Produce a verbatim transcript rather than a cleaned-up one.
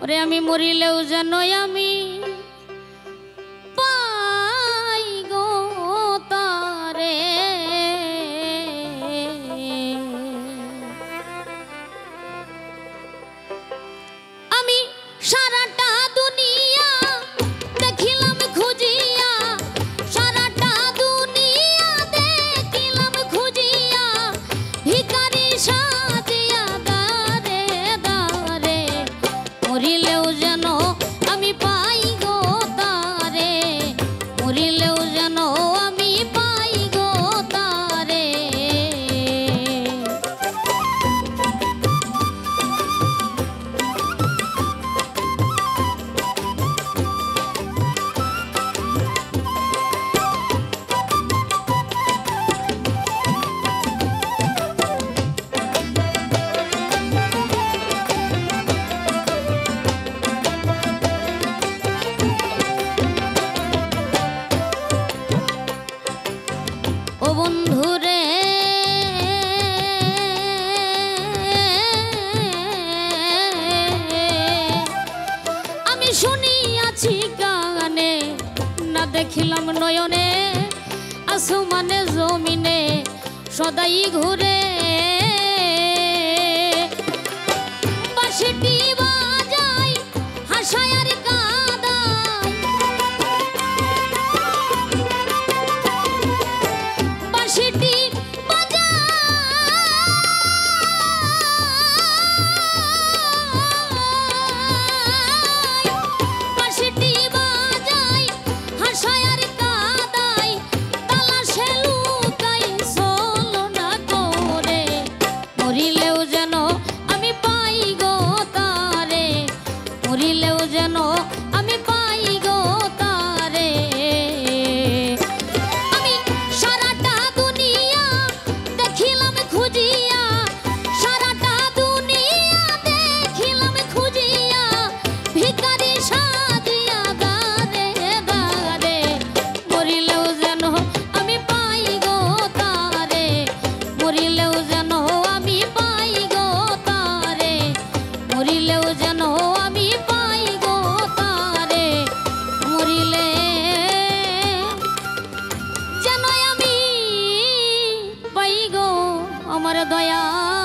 ওরে আমি মরিলেও যেন আমি পাই গো তারে। আমি সারাটা দুনিয়া দেখিলাম খুঁজিয়া, সারাটা দুনিয়া দেখিলাম খুঁজিয়া, ভিখারি সাজিয়া দারে দারে, মরিলেও যেন আমি পাই গো তারে, মরিলেও যেন আমি পাই গো তারে। ও বন্ধুরে আমি শুনিয়াছি কানে, না দেখিলাম নয়নে, আসমানে জমিনে সদাই ঘুরে, বাঁশিটি বাজাই হাসায় আর কাঁদায়, বাঁশিটি বাঁশিটি বাজাই হাসায় আর কাঁদাই, তালাশে লুকাই চলো না করে, মরিলেও যেন আমি পাই গো তারে, মরিলেও যেন আমি পাই গো তারে। আমি সারাটা দুনিয়া দেখিলাম খুঁজিয়া, সারাটা দুনিয়া দেখিলাম খুঁজিয়া, ভিখারি সাজিয়া দারে দারে, মরিলেও যেন আমি পাই গো তারে, মরিলেও যেন আমি পাই গো তারে, মরিলেও যেন আমি পাই গো তারে, মরিলে যেন আমি পাই গো আমার দয়া।